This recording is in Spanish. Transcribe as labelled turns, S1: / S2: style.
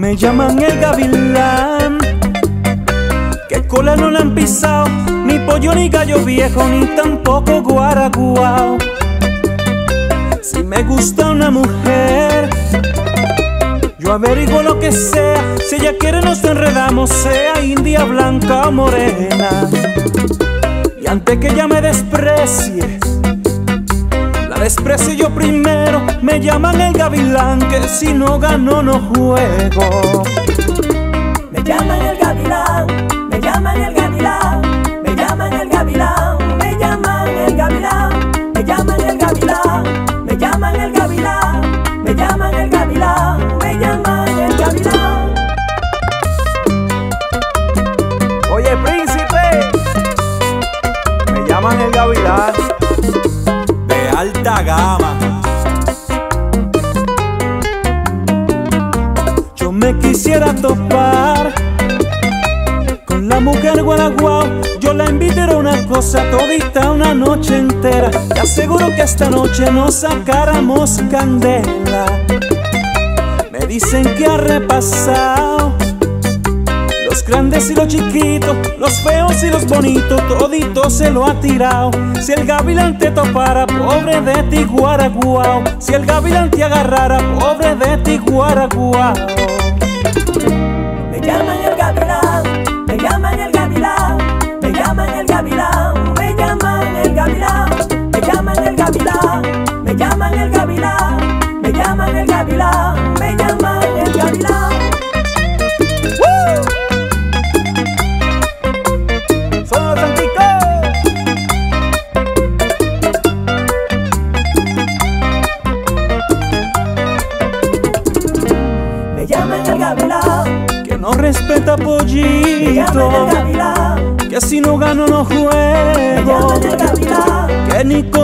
S1: Me llaman el gavilán, que cola no le han pisado, ni pollo ni gallo viejo, ni tampoco guaraguao. Si me gusta una mujer, yo averiguo lo que sea. Si ella quiere nos enredamos, sea india, blanca o morena. Y antes que ella me desprecie, la desprecio yo primero. Me llaman el gavilán, que si no gano no juego.
S2: Me llaman el gavilán, me llaman el gavilán, me llaman el gavilán, me llaman el gavilán, me llaman el gavilán, me llaman el gavilán, me llaman el gavilán, me llaman el gavilán.
S1: Oye, príncipe, me llaman el gavilán de alta gama. Yo me quisiera topar con la mujer guaraguao. Yo la invitaré a una cosa todita una noche entera. Te aseguro que esta noche nos sacáramos candela. Me dicen que ha repasado los grandes y los chiquitos, los feos y los bonitos, todito se lo ha tirado. Si el gavilán te topara, pobre de ti guaraguao. Si el gavilán te agarrara, pobre de ti guaraguao.
S2: Me llaman el gavilán, me llaman el gavilán, me llaman el gavilán, me llaman el gavilán, me llaman el gavilán, me llaman el gavilán, me llaman el gavilán, me llaman el gavilán.
S1: ¡Son los anticos!
S2: Me llaman el gavilán,
S1: Que no respeta
S2: me
S1: pollito,
S2: llaman el gavilán,
S1: que si no gano no
S2: me
S1: juego,
S2: llaman el gavilán,
S1: que ni con